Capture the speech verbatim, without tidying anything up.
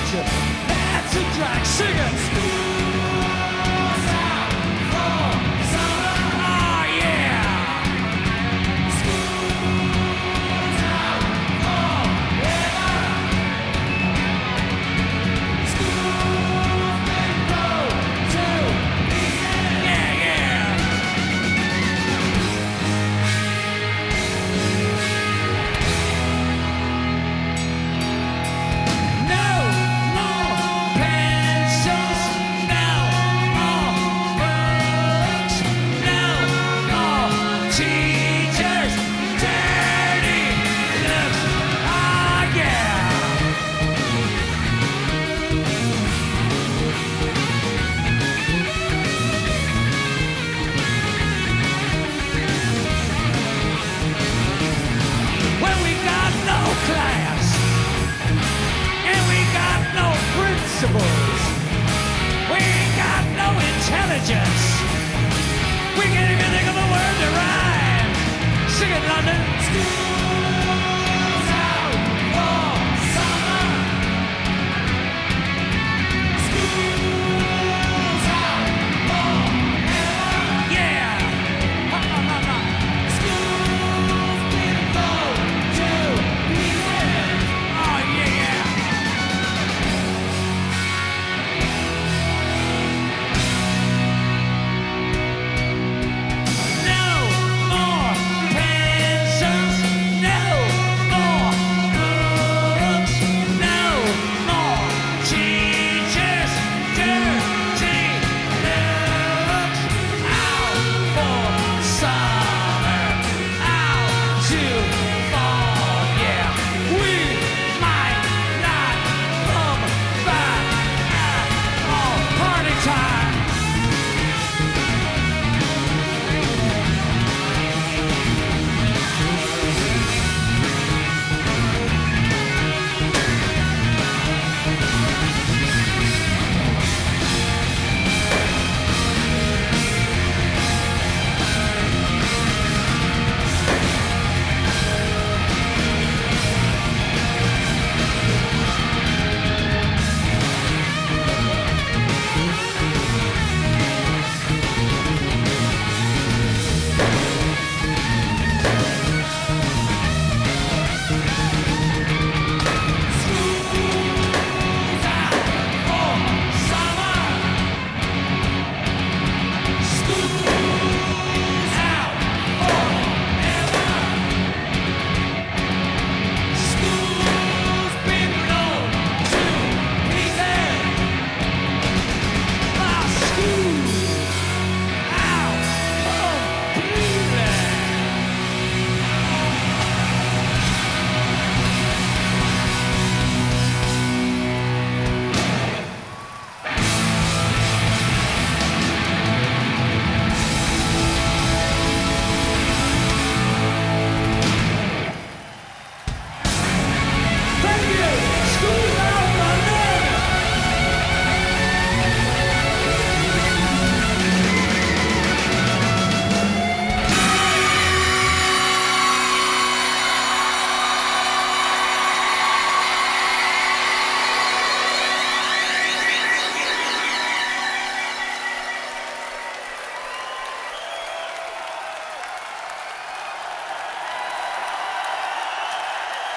culture. That's a drag singing. School's out for summer. Oh yeah. School's out forever. School's been broke to pieces. Yeah, yeah. No more pencils, no more books, no more teachers, dirty looks. Ah, yeah. When we got no class and we got no principles, we ain't got no intelligence. We can't even think of a word to rhyme. Sing it, London.